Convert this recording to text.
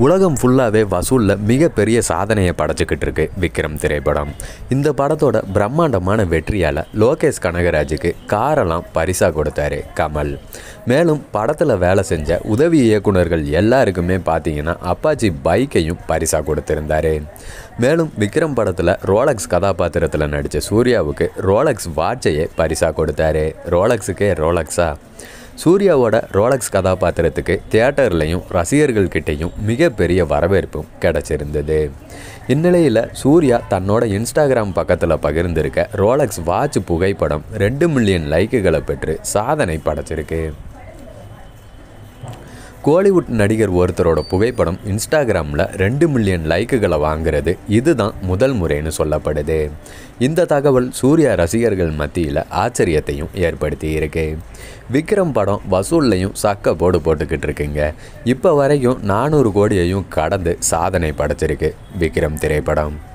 உலகம் ஃபுல்லாகவே வசூலில் மிகப்பெரிய சாதனையை படைச்சிக்கிட்டு இருக்கு விக்ரம் திரைப்படம். இந்த படத்தோட பிரம்மாண்டமான வெற்றியால் லோகேஷ் கனகராஜுக்கு காரெல்லாம் பரிசாக கொடுத்தாரு கமல். மேலும் படத்தில் வேலை செஞ்ச உதவி இயக்குநர்கள் எல்லாருக்குமே பார்த்தீங்கன்னா அப்பாச்சி பைக்கையும் பரிசாக கொடுத்துருந்தாரு. மேலும் விக்ரம் படத்தில் ரோலக்ஸ் கதாபாத்திரத்தில் நடித்த சூர்யாவுக்கு ரோலக்ஸ் வாட்சையே பரிசாக கொடுத்தாரு. ரோலக்ஸுக்கே ரோலக்ஸா? சூர்யாவோட ரோலக்ஸ் கதாபாத்திரத்துக்கு தியேட்டர்லையும் ரசிகர்கள்கிட்டையும் மிகப்பெரிய வரவேற்பும் கிடச்சிருந்தது. இந்நிலையில் சூர்யா தன்னோட இன்ஸ்டாகிராம் பக்கத்தில் பகிர்ந்திருக்க ரோலக்ஸ் வாட்ச் புகைப்படம் 2 மில்லியன் லைக்குகளை பெற்று சாதனை படைச்சிருக்கு. கோலிவுட் நடிகர் ஒருத்தரோட புகைப்படம் இன்ஸ்டாகிராமில் 2 மில்லியன் லைக்குகளை வாங்குறது இதுதான் முதல் முறைன்னு சொல்லப்படுது. இந்த தகவல் சூர்யா ரசிகர்கள் மத்தியில் ஆச்சரியத்தையும் ஏற்படுத்தி இருக்கு. விக்ரம் படம் வசூல்லையும் சக்க போட்டுக்கிட்டு இருக்குங்க. இப்போ வரைக்கும் 400 கோடியையும் கடந்து சாதனை படைச்சிருக்கு விக்ரம் திரைப்படம்.